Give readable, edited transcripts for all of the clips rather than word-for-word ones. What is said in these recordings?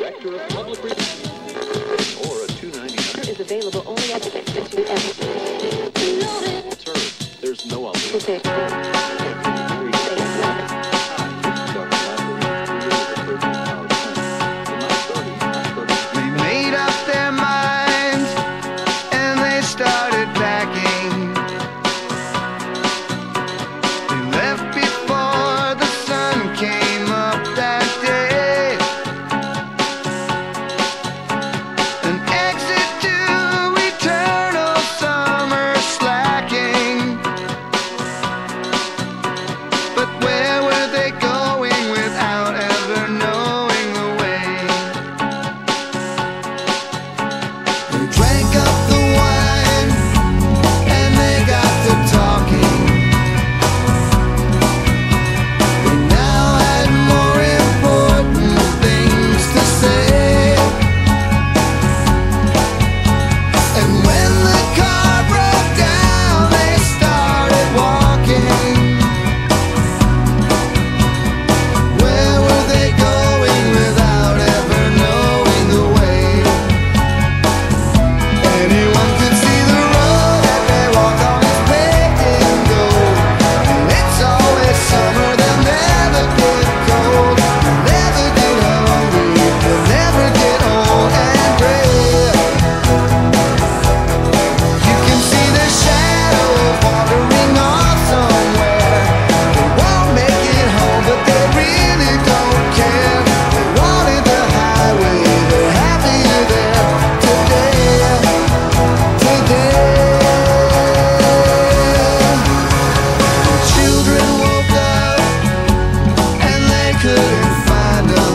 Director of Public Relations, or a $2.99 is available only at the term. There's no other. They made up their minds and they started packing. They left before the sun came up that day. An exit to eternal summer slacking. But where were they going without ever knowing the way? They drank up the wine and they got to talking. They now had more important things to say. And when the car broke down, they started walking. Where were they going without ever knowing the way? Anyone could see the road that they walk on is paved in gold. And it's always summer, they'll never get cold. They'll never get hungry, they'll never get old and gray. You can see their shadows wandering off somewhere. They won't make it home, but they really don't care. They wanted the highway, they're happier there today. Children woke up and they couldn't find them.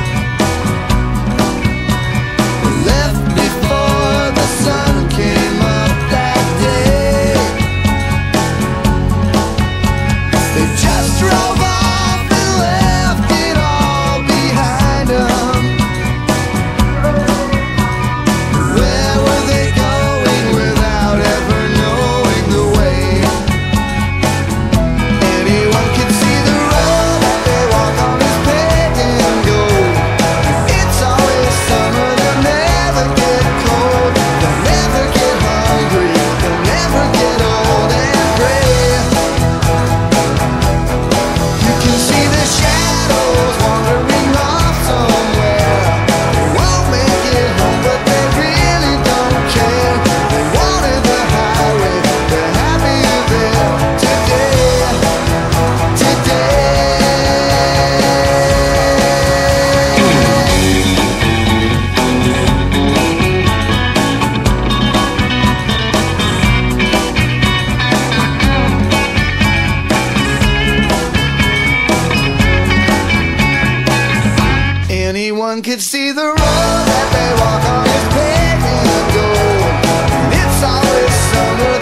They left before the sun came up that day. They just drove off and left it all behind them. Where were they going without ever knowing the way? Anyone can see the road that they walk on is paved in gold. It's always summer, they'll never get cold. They'll never get hungry, they'll never get old and gray. You can see the shadows wandering off somewhere. They won't make it home, but they really don't care. They wanted the highway, they're happier there today. Anyone could see the road that they walk on is paved in gold. And it's always summer,